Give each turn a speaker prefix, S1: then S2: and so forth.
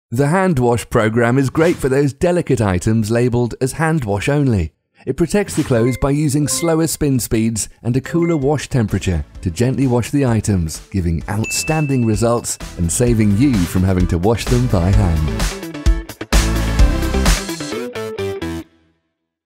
S1: The hand wash program is great for those delicate items labelled as hand wash only. It protects the clothes by using slower spin speeds and a cooler wash temperature to gently wash the items, giving outstanding results and saving you from having to wash them by hand.